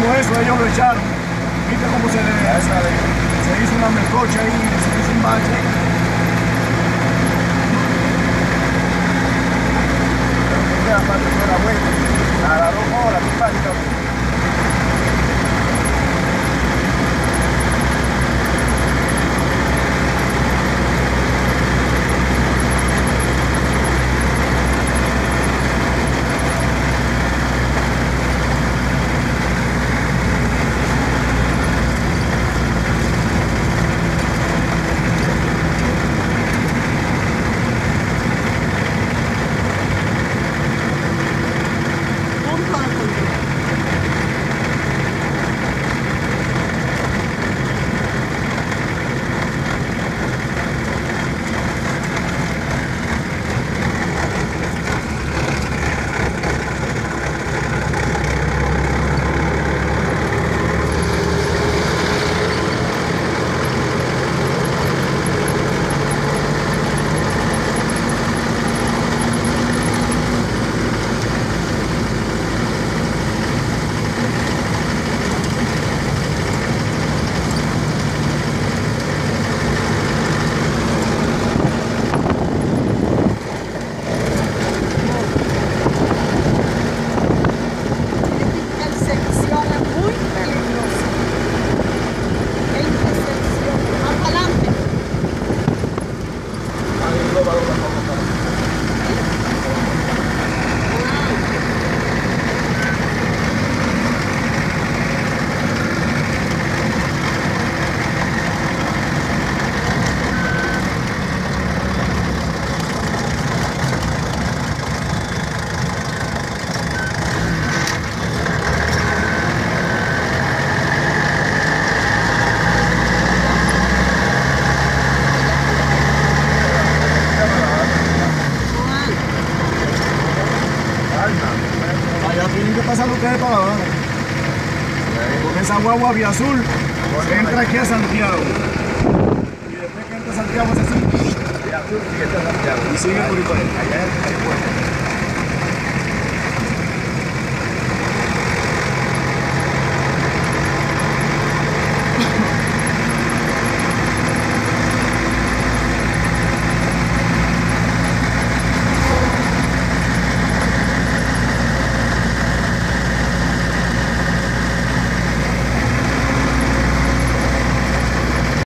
hicimos eso, ellos lo echaron. ¿Viste cómo se hizo una melcocha ahí, se hizo un bache? Aparte fue la vuelta, a las 2 horas, prácticamente. Allá tienen que pasar ustedes para abajo. Porque esa guagua vía azul entra aquí a Santiago. Y después que entra a Santiago se sigue. Vía azul sigue a Santiago. Y sigue por ahí. Allá es el puerto.